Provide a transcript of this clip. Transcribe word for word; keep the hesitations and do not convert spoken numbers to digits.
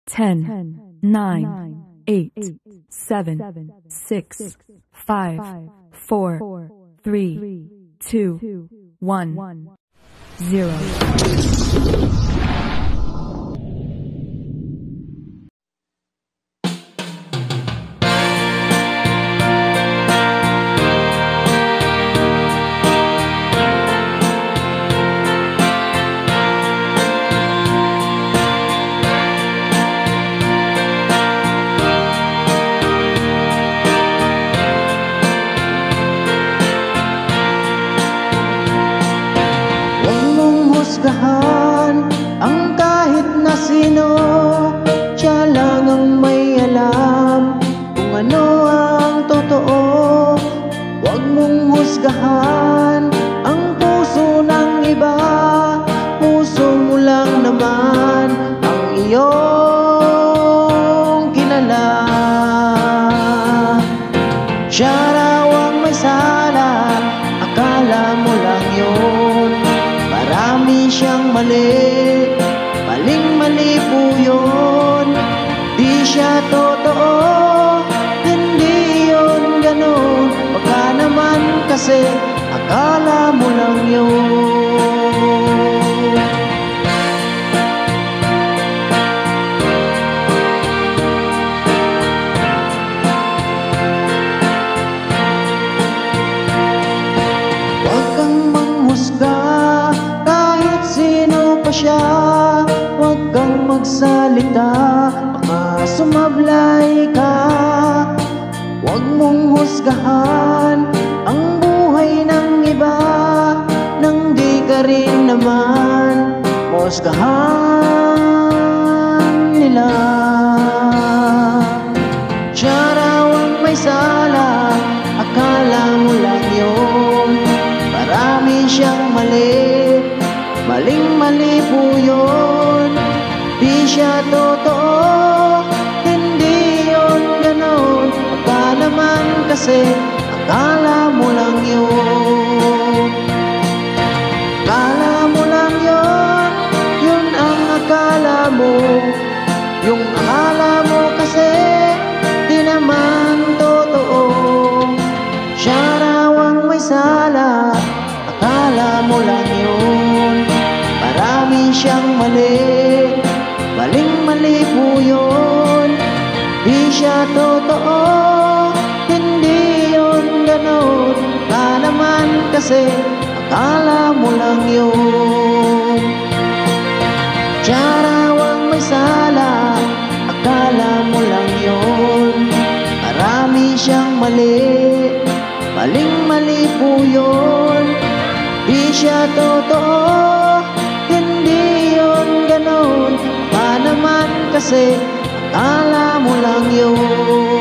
ten, nine, eight, seven, six, five, four, three, two, one, zero. Husgahan ang kahit na sino, siya lang ang may alam kung ano ang totoo. Huwag mong husgahan ang puso ng iba, puso mo lang naman ang iyong kilala. Siya raw ang may sala, akala mo lang yun. Marami siyang mali, maling-mali po yun. Di siya totoo, hindi yun ganun. Baka naman kasi akala mo lang yun. Huwag kang manghusga siya, huwag kang magsalita, baka sumablay ka. Huwag mong husgahan ang buhay ng iba, nang di ka rin naman husgahan nila. Siya raw ang may sala, akala mo lang yun. Marami siyang mali, maling-mali po yun. Di siya totoo, hindi yun ganun. Baka naman kasi akala mo lang yun. Akala mo lang yun, yun ang akala mo. Yung akala mo kasi di naman totoo. Siya raw ang may sala, akala mo lang yun. Marami siyang mali, maling-mali po yun. Di siya totoo, hindi yun ganun. Ka naman kasi akala mo lang yun. Siya raw ang may sala, akala mo lang yun. Marami siyang mali, maling-mali po yun. Di siya totoo, hindi yun ganun. Pa naman kasi akala mo lang yun.